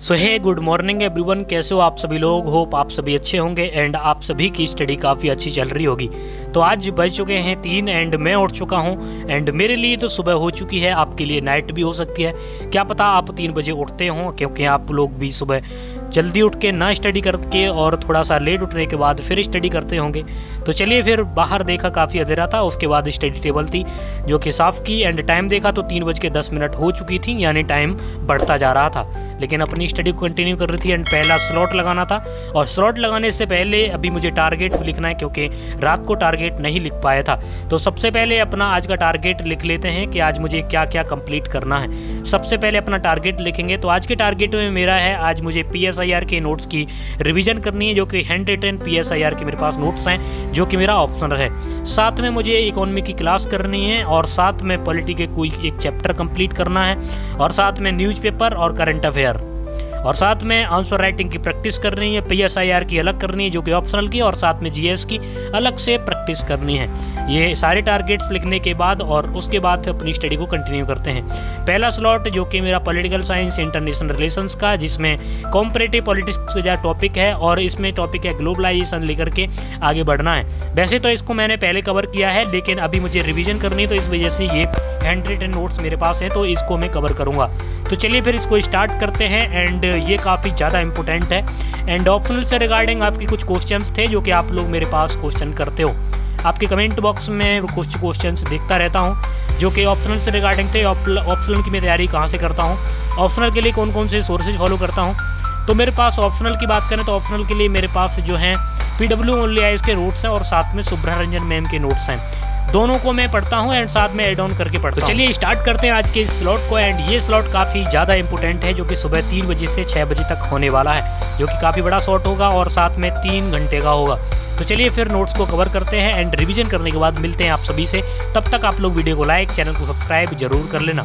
सो hey good morning everyone, कैसे हो आप सभी लोग। होप आप सभी अच्छे होंगे एंड आप सभी की स्टडी काफ़ी अच्छी चल रही होगी। तो आज बज चुके हैं 3 एंड मैं उठ चुका हूं एंड मेरे लिए तो सुबह हो चुकी है, आपके लिए नाइट भी हो सकती है। क्या पता आप 3 बजे उठते हों, क्योंकि आप लोग भी सुबह जल्दी उठ के ना स्टडी करके और थोड़ा सा लेट उठने के बाद फिर स्टडी करते होंगे। तो चलिए, फिर बाहर देखा काफ़ी अंधेरा था, उसके बाद स्टडी टेबल थी जो कि साफ़ की एंड टाइम देखा तो 3:10 हो चुकी थी, यानी टाइम बढ़ता जा रहा था। लेकिन अपनी स्टडी को कंटिन्यू कर रही थी एंड पहला स्लॉट लगाना था। और स्लॉट लगाने से पहले अभी मुझे टारगेट भी लिखना है, क्योंकि रात को टारगेट नहीं लिख पाया था। तो सबसे पहले अपना आज का टारगेट लिख लेते हैं कि आज मुझे क्या क्या कंप्लीट करना है। सबसे पहले अपना टारगेट लिखेंगे। तो आज के टारगेट में मेरा है, आज मुझे PSIR के नोट्स की रिवीजन करनी है, जो कि हैंड रिटन PSIR के मेरे पास नोट्स हैं, जो कि मेरा ऑप्शनल है। साथ में मुझे इकोनॉमी की क्लास करनी है और साथ में पॉलिटी के कोई एक चैप्टर कंप्लीट करना है और साथ में न्यूज़पेपर और करंट अफेयर और साथ में आंसर राइटिंग की प्रैक्टिस करनी है। PSIR की अलग करनी है जो कि ऑप्शनल की, और साथ में GS की अलग से प्रैक्टिस करनी है। ये सारे टारगेट्स लिखने के बाद और उसके बाद अपनी स्टडी को कंटिन्यू करते हैं। पहला स्लॉट जो कि मेरा पॉलिटिकल साइंस इंटरनेशनल रिलेशंस का, जिसमें कॉम्परेटिव पॉलिटिक्स का टॉपिक है और इसमें टॉपिक है ग्लोबलाइजेशन लेकर के आगे बढ़ना है। वैसे तो इसको मैंने पहले कवर किया है, लेकिन अभी मुझे रिविजन करनी है, तो इस वजह से ये हैंड रिटन नोट्स मेरे पास है, तो इसको मैं कवर करूँगा। तो चलिए फिर इसको स्टार्ट करते हैं एंड ये काफ़ी ज़्यादा इंपॉर्टेंट है। एंड ऑप्शनल से रिगार्डिंग आपके कुछ क्वेश्चंस थे जो कि आप लोग मेरे पास क्वेश्चन करते हो। आपके कमेंट बॉक्स में कुछ क्वेश्चंस देखता रहता हूं जो कि ऑप्शनल से रिगार्डिंग थे। ऑप्शनल की मैं तैयारी कहां से करता हूं, ऑप्शनल के लिए कौन कौन से सोर्सेज फॉलो करता हूं। तो मेरे पास ऑप्शनल की बात करें तो ऑप्शनल के लिए मेरे पास जो हैं PW ओनली आईएएस के नोट्स हैं और साथ में सुब्रह रंजन मैम के नोट्स हैं। दोनों को मैं पढ़ता हूं एंड साथ में एड ऑन करके पढ़ता हूं। तो चलिए स्टार्ट करते हैं आज के इस स्लॉट को। एंड ये स्लॉट काफ़ी ज़्यादा इंपॉर्टेंट है, जो कि सुबह 3 बजे से 6 बजे तक होने वाला है, जो कि काफ़ी बड़ा स्लॉट होगा और साथ में 3 घंटे का होगा। तो चलिए फिर नोट्स को कवर करते हैं एंड रिवीजन करने के बाद मिलते हैं आप सभी से। तब तक आप लोग वीडियो को लाइक, चैनल को सब्सक्राइब जरूर कर लेना।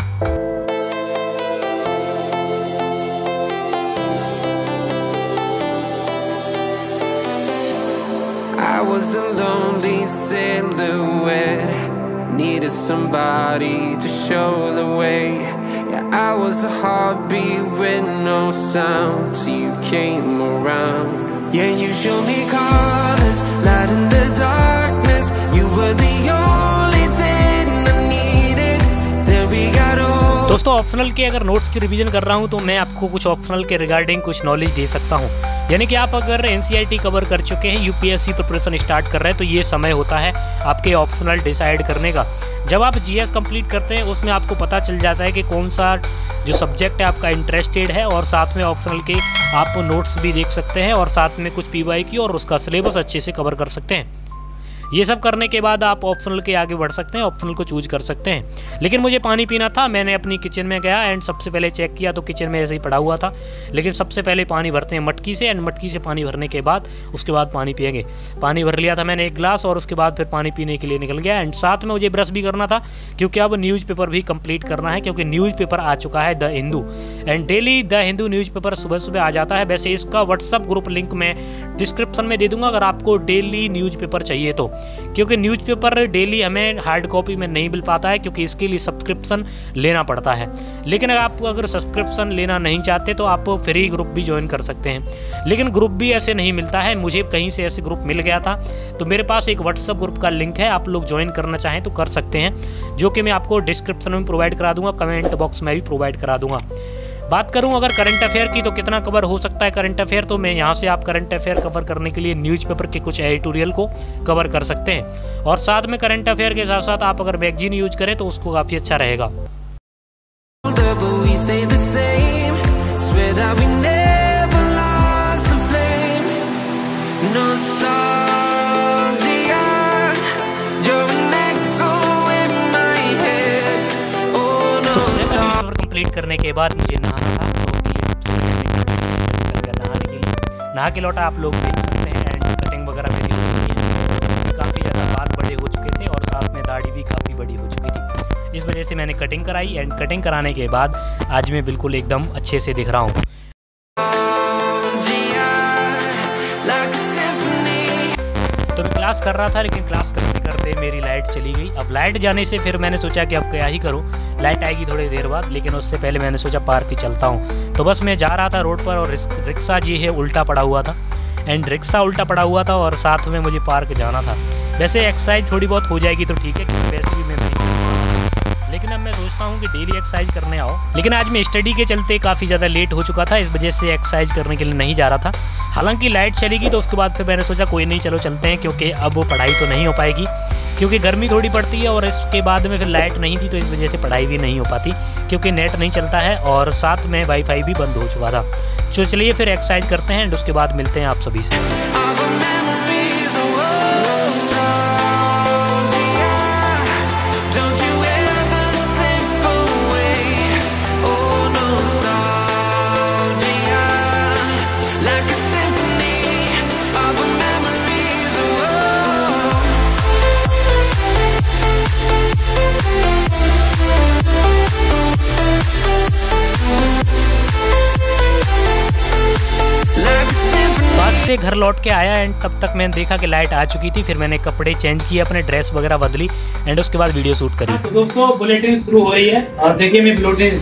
I was a lonely silhouette, needed somebody to show the way. Yeah, I was a heartbeat with no sound till you came around. Yeah, you showed me colors, light in the darkness. You were the only thing I needed. Then we got old. दोस्तों, optional के अगर notes की revision कर रहा हूं तो मैं आपको कुछ ऑप्शनल के रिगार्डिंग कुछ नॉलेज दे सकता हूं। यानी कि आप अगर NCERT कवर कर चुके हैं, UPSC प्रिपरेशन स्टार्ट कर रहे हैं, तो ये समय होता है आपके ऑप्शनल डिसाइड करने का। जब आप GS कंप्लीट करते हैं उसमें आपको पता चल जाता है कि कौन सा जो सब्जेक्ट है आपका इंटरेस्टेड है, और साथ में ऑप्शनल के आप नोट्स भी देख सकते हैं और साथ में कुछ PYQ और उसका सिलेबस अच्छे से कवर कर सकते हैं। ये सब करने के बाद आप ऑप्शनल के आगे बढ़ सकते हैं, ऑप्शनल को चूज कर सकते हैं। लेकिन मुझे पानी पीना था, मैंने अपनी किचन में गया एंड सबसे पहले चेक किया तो किचन में ऐसे ही पड़ा हुआ था। लेकिन सबसे पहले पानी भरते हैं मटकी से एंड मटकी से पानी भरने के बाद उसके बाद पानी पिएंगे। पानी भर लिया था मैंने 1 गिलास और उसके बाद फिर पानी पीने के लिए निकल गया। एंड साथ में मुझे ब्रश भी करना था, क्योंकि अब न्यूज़पेपर भी कंप्लीट करना है, क्योंकि न्यूज़पेपर आ चुका है the Hindu. And daily the Hindu newspaper सुबह सुबह आ जाता है। वैसे इसका व्हाट्सअप ग्रुप लिंक मैं डिस्क्रिप्शन में दे दूंगा अगर आपको डेली न्यूज़पेपर चाहिए तो, क्योंकि न्यूज़पेपर डेली हमें हार्ड कॉपी में नहीं मिल पाता है, क्योंकि इसके लिए सब्सक्रिप्शन लेना पड़ता है। लेकिन आप अगर सब्सक्रिप्शन लेना नहीं चाहते तो आप फ्री ग्रुप भी ज्वाइन कर सकते हैं। लेकिन ग्रुप भी ऐसे नहीं मिलता है, मुझे कहीं से ऐसे ग्रुप मिल गया था, तो मेरे पास एक व्हाट्सअप ग्रुप का लिंक है, आप लोग ज्वाइन करना चाहें तो कर सकते हैं, जो कि मैं आपको डिस्क्रिप्शन में प्रोवाइड करा दूंगा, कमेंट बॉक्स में भी प्रोवाइड करा दूंगा। बात करूं अगर करंट अफेयर की तो कितना कवर हो सकता है करंट अफेयर, तो मैं यहाँ से आप करंट अफेयर कवर करने के लिए न्यूज़पेपर के कुछ एडिटोरियल को कवर कर सकते हैं। और साथ में करंट अफेयर के साथ साथ आप अगर मैगजीन यूज करें तो उसको काफ़ी अच्छा रहेगा। कंप्लीट करने के बाद मुझे नहाना था, तो ये सबसे पहले नहाने के लिए नहा के लौटा, आप लोग देख सकते हैं। एंड कटिंग वगैरह मेरी हो चुकी है, काफ़ी ज़्यादा बाल बड़े हो चुके थे और साथ में दाढ़ी भी काफ़ी बड़ी हो चुकी थी। इस वजह से मैंने कटिंग कराई एंड कटिंग कराने के बाद आज मैं बिल्कुल एकदम अच्छे से दिख रहा हूँ। तो मैं क्लास कर रहा था, लेकिन क्लास करने करते मेरी लाइट चली गई। अब लाइट जाने से फिर मैंने सोचा कि अब क्या ही करूं, लाइट आएगी थोड़ी देर बाद, लेकिन उससे पहले मैंने सोचा पार्क ही चलता हूं। तो बस मैं जा रहा था रोड पर और रिक्शा जी है उल्टा पड़ा हुआ था, एंड रिक्शा उल्टा पड़ा हुआ था और साथ में मुझे पार्क जाना था। वैसे एक्सरसाइज थोड़ी बहुत हो जाएगी तो ठीक है, क्योंकि वैसे भी मैं नहीं, लेकिन अब मैं सोचता हूँ कि डेली एक्सरसाइज करने आओ। लेकिन आज मैं स्टडी के चलते काफ़ी ज़्यादा लेट हो चुका था, इस वजह से एक्सरसाइज करने के लिए नहीं जा रहा था। हालांकि लाइट चलेगी तो उसके बाद फिर मैंने सोचा कोई नहीं, चलो चलते हैं, क्योंकि अब वो पढ़ाई तो नहीं हो पाएगी, क्योंकि गर्मी थोड़ी पड़ती है और इसके बाद में फिर लाइट नहीं थी, तो इस वजह से पढ़ाई भी नहीं हो पाती, क्योंकि नेट नहीं चलता है और साथ में वाईफाई भी बंद हो चुका था। तो चलिए फिर एक्सरसाइज करते हैं एंड उसके बाद मिलते हैं आप सभी से। से घर लौट के आया एंड तब तक मैंने देखा कि लाइट आ चुकी थी। फिर मैंने कपड़े चेंज किए, अपने ड्रेस वगैरह बदली एंड उसके बाद वीडियो शूट करी। तो दोस्तों बुलेटिन शुरू हो रही है और देखिए मैं बुलेटिन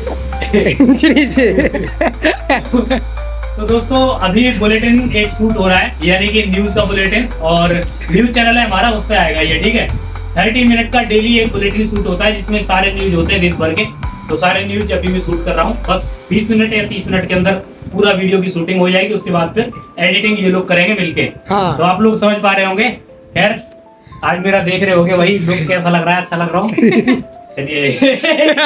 तो दोस्तों अभी बुलेटिन एक शूट हो रहा है, यानी कि न्यूज का बुलेटिन, और न्यूज चैनल है हमारा, उस पर आएगा ये, ठीक है। 30 मिनट का डेली एक बुलेटिन शूट होता है, जिसमें सारे न्यूज होते हैं देश भर के। तो सारे न्यूज अभी मैं शूट कर रहा हूँ, बस 20 मिनट या 30 मिनट के अंदर पूरा वीडियो की शूटिंग हो जाएगी। उसके बाद फिर एडिटिंग ये लोग करेंगे मिलके। हाँ। तो आप लोग समझ पा रहे होंगे। खैर आज मेरा देख रहे होंगे वही लोग, कैसा लग रहा है, अच्छा लग रहा हूँ। चलिए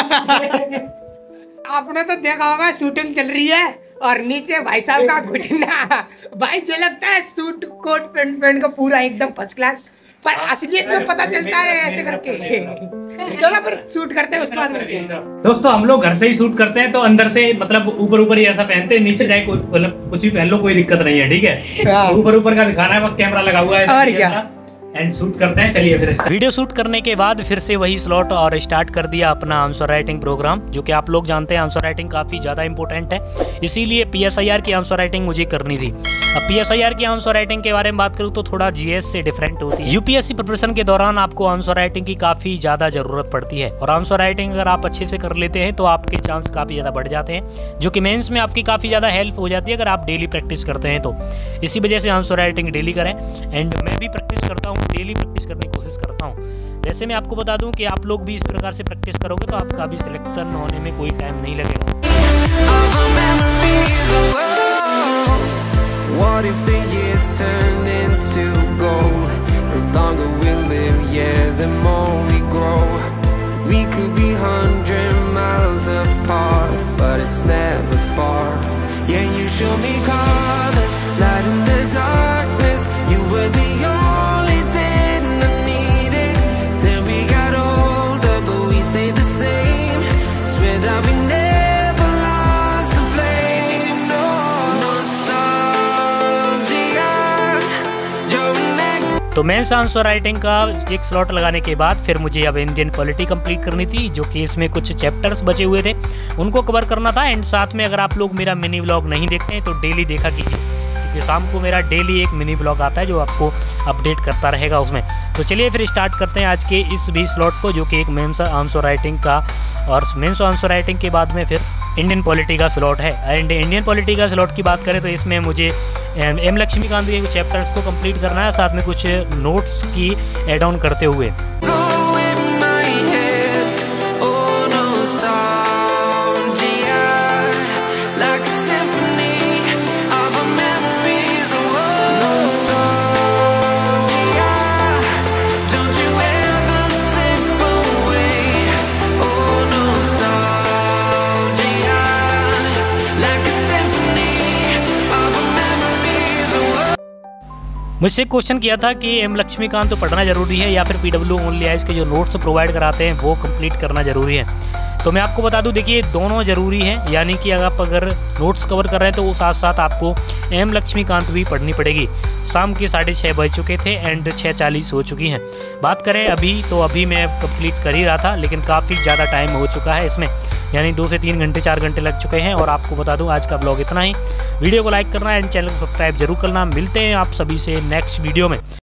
आपने तो देखा होगा शूटिंग चल रही है और नीचे भाई साहब का घुटना, भाई जो लगता है सूट कोट पैंट पहन का पूरा एकदम फर्स्ट क्लास, पर असलियत में पता चलता है ऐसे करके। चलो फिर शूट करते हैं, उसके बाद मिलते हैं। दोस्तों हम लोग घर से ही शूट करते हैं, तो अंदर से मतलब ऊपर ही ऐसा पहनते हैं, नीचे जाए कुछ भी पहन लो, कोई दिक्कत नहीं है, ठीक है। ऊपर का दिखाना है, बस कैमरा लगा हुआ है और क्या, एंड शूट करते हैं। चलिए फिर वीडियो शूट करने के बाद फिर से वही स्लॉट और स्टार्ट कर दिया अपना आंसर राइटिंग प्रोग्राम, जो कि आप लोग जानते हैं आंसर राइटिंग काफ़ी ज़्यादा इंपॉर्टेंट है, इसीलिए PSIR की आंसर राइटिंग मुझे करनी थी। अब PSIR की आंसर राइटिंग के बारे में बात करूँ तो थोड़ा GS से डिफरेंट होती है। UPSC प्रिपरेशन के दौरान आपको आंसर राइटिंग की काफ़ी ज़्यादा ज़रूरत पड़ती है, और आंसर राइटिंग अगर आप अच्छे से कर लेते हैं तो आपके चांस काफ़ी ज़्यादा बढ़ जाते हैं, जो कि मेंस में आपकी काफ़ी ज़्यादा हेल्प हो जाती है अगर आप डेली प्रैक्टिस करते हैं तो। इसी वजह से आंसर राइटिंग डेली करें, एंड मैं भी प्रैक्टिस करता हूँ, डेली प्रैक्टिस करने की कोशिश करता हूँ। वैसे मैं आपको बता दूं कि आप लोग भी इस प्रकार से प्रैक्टिस करोगे तो आपका भी सिलेक्शन होने में कोई टाइम नहीं लगेगा। What if the years turn into gold? The longer we live, yeah, the more we grow. We could be 100 miles apart, but it's never far. Yeah, you show me colors, light in the darkness. You were the only thing I needed. Then we got older, but we stayed the same. Swear that we never lost the flame. No, nostalgia. तो mains answer writing का एक slot लगाने के बाद फिर मुझे अब Indian polity complete करनी थी, जो कि इसमें कुछ चैप्टर्स बचे हुए थे, उनको कवर करना था। एंड साथ में अगर आप लोग मेरा मिनी व्लॉग नहीं देखते हैं तो डेली देखा कीजिए, क्योंकि शाम को मेरा डेली एक मिनी व्लॉग आता है जो आपको अपडेट करता रहेगा उसमें। तो चलिए फिर स्टार्ट करते हैं आज के इस भी स्लॉट को, जो कि एक मेंस आंसर राइटिंग का, और मेंस आंसर राइटिंग के बाद में फिर इंडियन पॉलिटी का स्लॉट है। एंड इंडियन पॉलिटी का स्लॉट की बात करें तो इसमें मुझे एम लक्ष्मीकांत के कुछ चैप्टर्स को कंप्लीट करना है, साथ में कुछ नोट्स की एड ऑन करते हुए। मुझसे क्वेश्चन किया था कि एम लक्ष्मीकांत तो पढ़ना जरूरी है या फिर PW ओनली आइज के जो नोट्स प्रोवाइड कराते हैं वो कंप्लीट करना जरूरी है। तो मैं आपको बता दूं, देखिए दोनों ज़रूरी हैं, यानी कि अगर नोट्स कवर कर रहे हैं तो वो साथ साथ आपको एम लक्ष्मीकांत भी पढ़नी पड़ेगी। शाम के 6:30 बज चुके थे एंड 6:40 हो चुकी हैं। बात करें अभी तो अभी मैं कंप्लीट कर ही रहा था, लेकिन काफ़ी ज़्यादा टाइम हो चुका है इसमें, यानी 2 से 3 घंटे 4 घंटे लग चुके हैं। और आपको बता दूं आज का ब्लॉग इतना ही। वीडियो को लाइक करना एंड चैनल को सब्सक्राइब जरूर करना। मिलते हैं आप सभी से नेक्स्ट वीडियो में।